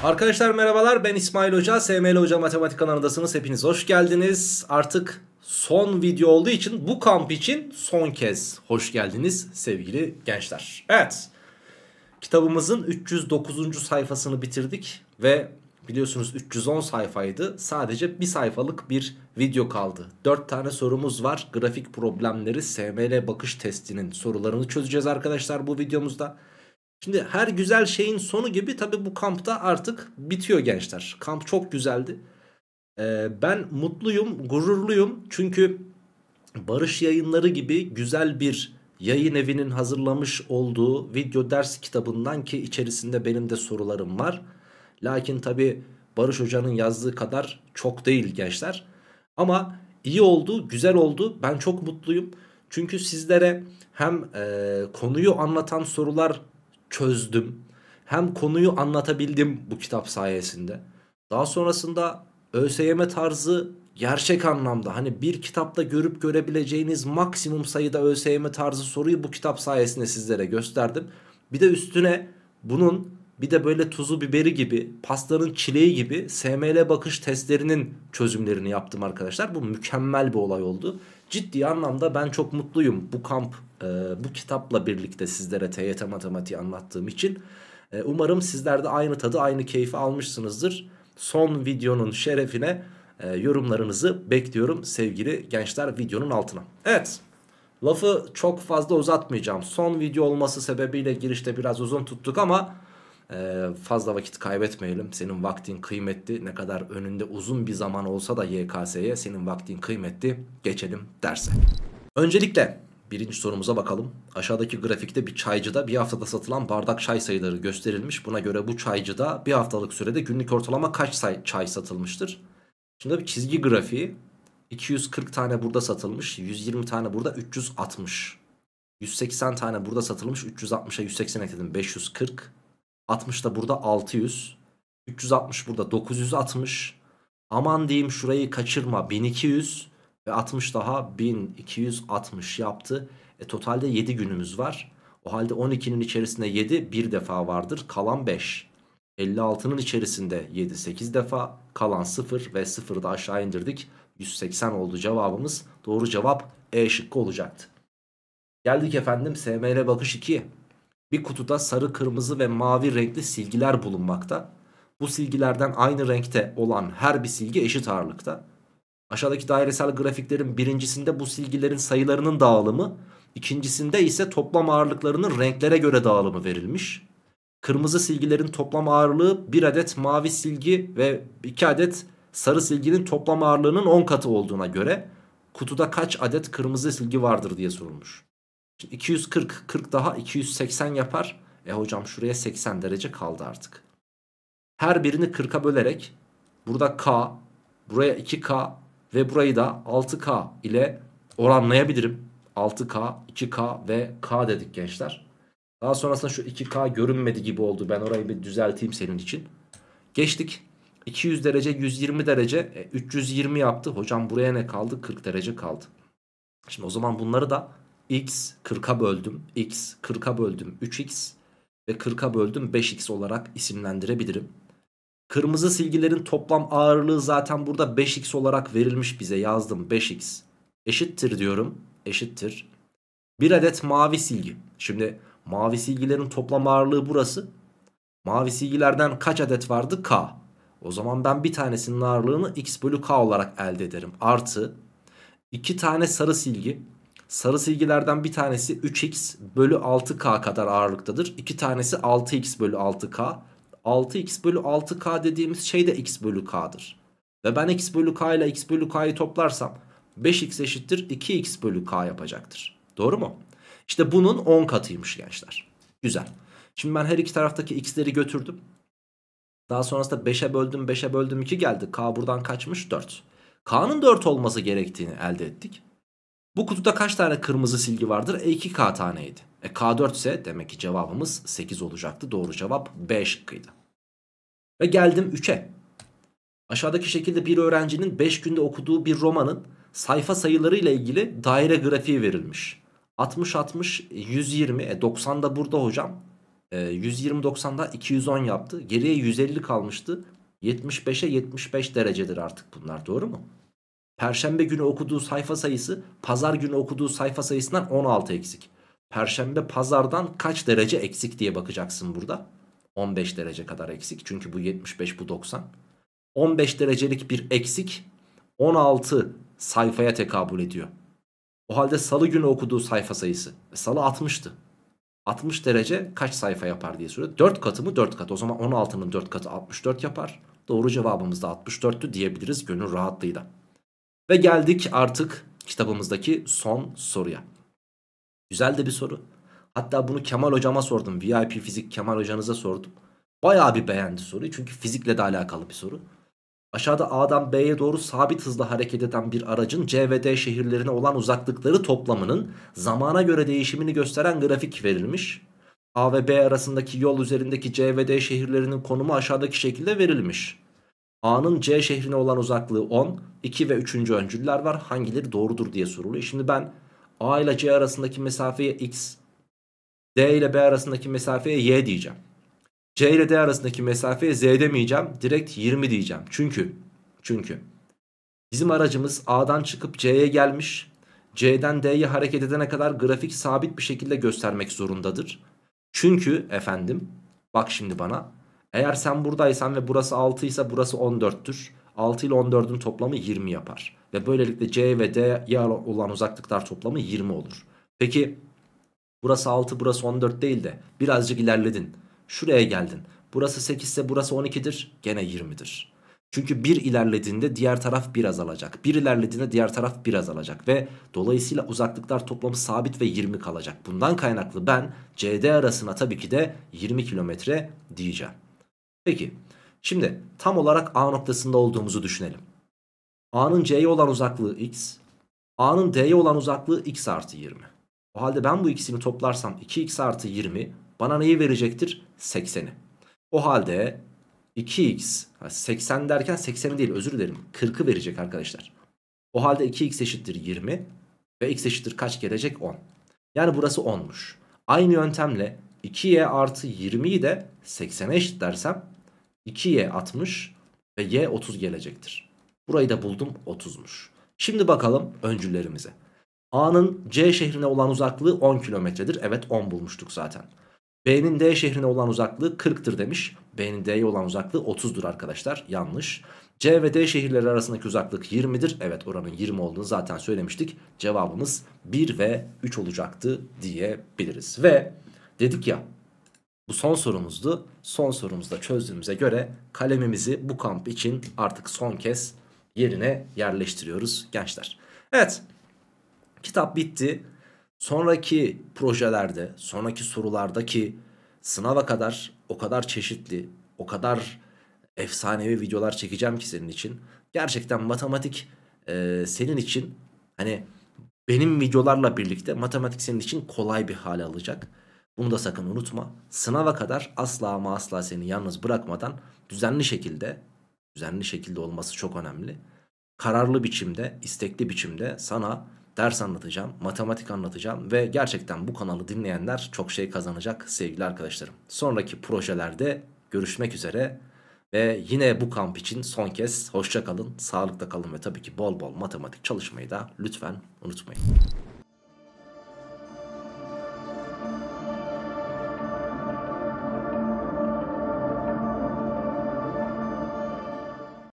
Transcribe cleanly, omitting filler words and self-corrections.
Arkadaşlar merhabalar, ben İsmail Hoca, SML Hoca Matematik kanalındasınız. Hepiniz hoş geldiniz. Artık son video olduğu için bu kamp için son kez hoş geldiniz sevgili gençler. Evet, kitabımızın 309. sayfasını bitirdik ve biliyorsunuz 310 sayfaydı. Sadece bir sayfalık bir video kaldı. 4 tane sorumuz var. Grafik problemleri, SML bakış testinin sorularını çözeceğiz arkadaşlar bu videomuzda. Şimdi her güzel şeyin sonu gibi tabii bu kampta artık bitiyor gençler. Kamp çok güzeldi. Ben mutluyum, gururluyum. Çünkü Barış Yayınları gibi güzel bir yayın evinin hazırlamış olduğu video ders kitabından, ki içerisinde benim de sorularım var. Lakin tabii Barış Hoca'nın yazdığı kadar çok değil gençler. Ama iyi oldu, güzel oldu. Ben çok mutluyum. Çünkü sizlere hem konuyu anlatan sorular çözdüm, hem konuyu anlatabildim bu kitap sayesinde. Daha sonrasında ÖSYM tarzı gerçek anlamda hani bir kitapta görüp görebileceğiniz maksimum sayıda ÖSYM tarzı soruyu bu kitap sayesinde sizlere gösterdim. Bir de üstüne bunun bir de böyle tuzu biberi gibi, pastanın çileği gibi SML bakış testlerinin çözümlerini yaptım arkadaşlar. Bu mükemmel bir olay oldu. Ciddi anlamda ben çok mutluyum bu kamp, bu kitapla birlikte sizlere TYT matematiği anlattığım için. Umarım sizler de aynı tadı, aynı keyfi almışsınızdır. Son videonun şerefine yorumlarınızı bekliyorum sevgili gençler videonun altına. Evet, lafı çok fazla uzatmayacağım. Son video olması sebebiyle girişte biraz uzun tuttuk ama fazla vakit kaybetmeyelim. Senin vaktin kıymetli. Ne kadar önünde uzun bir zaman olsa da YKS'ye senin vaktin kıymetli. Geçelim derse. Öncelikle birinci sorumuza bakalım. Aşağıdaki grafikte bir çaycıda bir haftada satılan bardak çay sayıları gösterilmiş. Buna göre bu çaycıda bir haftalık sürede günlük ortalama kaç çay satılmıştır? Şimdi bir çizgi grafiği. 240 tane burada satılmış, 120 tane burada, 360. 180 tane burada satılmış, 360'a 180 ekledim, 540. 60 da burada 600. 360 burada 960. Aman diyeyim şurayı kaçırma, 1200 ve 60 daha 1260 yaptı. Totalde 7 günümüz var. O halde 12'nin içerisinde 7 bir defa vardır, kalan 5. 56'nın içerisinde 7 8 defa, kalan 0 ve 0'ı da aşağı indirdik. 180 oldu cevabımız. Doğru cevap E şıkkı olacaktı. Geldik efendim SML bakış 2'ye. Bir kutuda sarı, kırmızı ve mavi renkli silgiler bulunmakta. Bu silgilerden aynı renkte olan her bir silgi eşit ağırlıkta. Aşağıdaki dairesel grafiklerin birincisinde bu silgilerin sayılarının dağılımı, ikincisinde ise toplam ağırlıklarının renklere göre dağılımı verilmiş. Kırmızı silgilerin toplam ağırlığı 1 adet mavi silgi ve 2 adet sarı silginin toplam ağırlığının 10 katı olduğuna göre kutuda kaç adet kırmızı silgi vardır diye sorulmuş. Şimdi 240, 40 daha 280 yapar. Hocam şuraya 80 derece kaldı artık. Her birini 40'a bölerek burada K, buraya 2K ve burayı da 6K ile oranlayabilirim. 6K, 2K ve K dedik gençler. Daha sonrasında şu 2K görünmedi gibi oldu. Ben orayı bir düzelteyim senin için. Geçtik. 200 derece, 120 derece, 320 yaptı. Hocam buraya ne kaldı? 40 derece kaldı. Şimdi o zaman bunları da x 40'a böldüm, x 40'a böldüm 3x ve 40'a böldüm 5x olarak isimlendirebilirim. Kırmızı silgilerin toplam ağırlığı zaten burada 5x olarak verilmiş, bize yazdım, 5x eşittir diyorum, eşittir. Bir adet mavi silgi. Şimdi mavi silgilerin toplam ağırlığı burası. Mavi silgilerden kaç adet vardı? K. O zaman ben bir tanesinin ağırlığını x bölü k olarak elde ederim. Artı 2 tane sarı silgi. Sarı silgilerden bir tanesi 3x bölü 6k kadar ağırlıktadır. 2 tanesi 6x bölü 6k. 6x bölü 6k dediğimiz şey de x bölü k'dır. Ve ben x bölü k ile x bölü k'yı toplarsam 5x eşittir 2x bölü k yapacaktır. Doğru mu? İşte bunun 10 katıymış gençler. Güzel. Şimdi ben her iki taraftaki x'leri götürdüm. Daha sonrasında 5'e böldüm, 5'e böldüm 2 geldi. K buradan kaçmış? 4. K'nın 4 olması gerektiğini elde ettik. Bu kutuda kaç tane kırmızı silgi vardır? 2K taneydi. K 4 ise demek ki cevabımız 8 olacaktı. Doğru cevap B şıkkıydı. Ve geldim 3'e. Aşağıdaki şekilde bir öğrencinin 5 günde okuduğu bir romanın sayfa sayıları ile ilgili daire grafiği verilmiş. 60 60 120 90 da burada hocam. 120-90'da 210 yaptı. Geriye 150 kalmıştı. 75'e 75 derecedir artık bunlar, doğru mu? Perşembe günü okuduğu sayfa sayısı pazar günü okuduğu sayfa sayısından 16 eksik. Perşembe pazardan kaç derece eksik diye bakacaksın burada. 15 derece kadar eksik. Çünkü bu 75, bu 90. 15 derecelik bir eksik 16 sayfaya tekabül ediyor. O halde salı günü okuduğu sayfa sayısı. Salı 60'tı. 60 derece kaç sayfa yapar diye soruyor. 4 katı mı? 4 katı. O zaman 16'nın 4 katı 64 yapar. Doğru cevabımız da 64'tü diyebiliriz gönül rahatlığıyla. Ve geldik artık kitabımızdaki son soruya. Güzel de bir soru. Hatta bunu Kemal hocama sordum. VIP fizik Kemal hocanıza sordum. Bayağı bir beğendi soruyu. Çünkü fizikle de alakalı bir soru. Aşağıda A'dan B'ye doğru sabit hızla hareket eden bir aracın C ve D şehirlerine olan uzaklıkları toplamının zamana göre değişimini gösteren grafik verilmiş. A ve B arasındaki yol üzerindeki C ve D şehirlerinin konumu aşağıdaki şekilde verilmiş. A'nın C şehrine olan uzaklığı 10, 2 ve 3. öncüller var. Hangileri doğrudur diye soruluyor. Şimdi ben A ile C arasındaki mesafeye X, D ile B arasındaki mesafeye Y diyeceğim. C ile D arasındaki mesafeye Z demeyeceğim. Direkt 20 diyeceğim. Çünkü bizim aracımız A'dan çıkıp C'ye gelmiş. C'den D'ye hareket edene kadar grafik sabit bir şekilde göstermek zorundadır. Çünkü efendim bak şimdi bana. Eğer sen buradaysan ve burası 6 ise burası 14'tür. 6 ile 14'ün toplamı 20 yapar. Ve böylelikle C ve D'ye olan uzaklıklar toplamı 20 olur. Peki burası 6, burası 14 değil de birazcık ilerledin. Şuraya geldin. Burası 8 ise burası 12'dir. Gene 20'dir. Çünkü bir ilerlediğinde diğer taraf bir azalacak. Bir ilerlediğinde diğer taraf bir azalacak. Ve dolayısıyla uzaklıklar toplamı sabit ve 20 kalacak. Bundan kaynaklı ben CD arasına tabii ki de 20 kilometre diyeceğim. Peki şimdi tam olarak A noktasında olduğumuzu düşünelim. A'nın C'ye olan uzaklığı x. A'nın D'ye olan uzaklığı x artı 20. O halde ben bu ikisini toplarsam 2x artı 20 bana neyi verecektir? 80'i. O halde 2x 80 derken 80'i değil, özür dilerim, 40'ı verecek arkadaşlar. O halde 2x eşittir 20 ve x eşittir kaç gelecek? 10. Yani burası 10'muş. Aynı yöntemle 2y artı 20'yi de 80'e eşitlersem 2y 60 ve y 30 gelecektir. Burayı da buldum, 30'muş. Şimdi bakalım öncüllerimize. A'nın C şehrine olan uzaklığı 10 kilometredir. Evet, 10 bulmuştuk zaten. B'nin D şehrine olan uzaklığı 40'tır demiş. B'nin D'ye olan uzaklığı 30'dur arkadaşlar. Yanlış. C ve D şehirleri arasındaki uzaklık 20'dir. Evet, oranın 20 olduğunu zaten söylemiştik. Cevabımız 1 ve 3 olacaktı diyebiliriz. Ve dedik ya, bu son sorumuzdu. Son sorumuzda çözdüğümüze göre kalemimizi bu kamp için artık son kez yerine yerleştiriyoruz gençler. Evet, kitap bitti. Sonraki projelerde, sonraki sorulardaki sınava kadar o kadar çeşitli, o kadar efsanevi videolar çekeceğim ki senin için. Gerçekten matematik senin için, hani benim videolarla birlikte matematik senin için kolay bir hale alacak. Bunu da sakın unutma. Sınava kadar asla ama asla seni yalnız bırakmadan düzenli şekilde olması çok önemli. Kararlı biçimde, istekli biçimde sana ders anlatacağım, matematik anlatacağım ve gerçekten bu kanalı dinleyenler çok şey kazanacak sevgili arkadaşlarım. Sonraki projelerde görüşmek üzere ve yine bu kamp için son kez hoşça kalın, sağlıkla kalın ve tabii ki bol bol matematik çalışmayı da lütfen unutmayın.